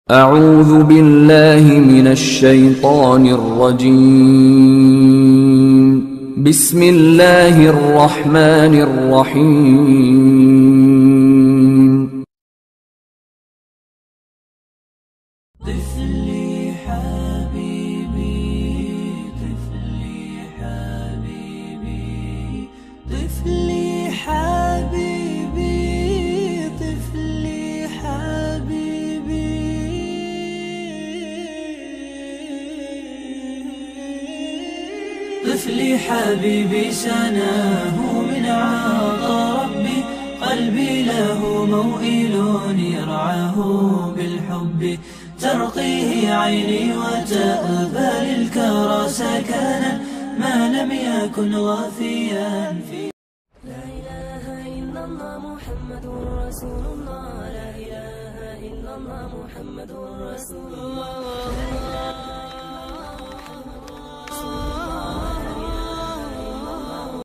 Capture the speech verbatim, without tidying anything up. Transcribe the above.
أعوذ بالله من الشيطان الرجيم. بسم الله الرحمن الرحيم. طفلي حبيبي طفلي حبيبي طفلي حبيبي طفلي حبيبي طفلي حبيبي سناه من عطا ربي، قلبي له موئل يرعاه بالحب، ترقيه عيني وتأبى للكرى سكنا ما لم يكن غافيا في. لا إله إلا الله محمد رسول الله، لا إله إلا الله محمد رسول الله.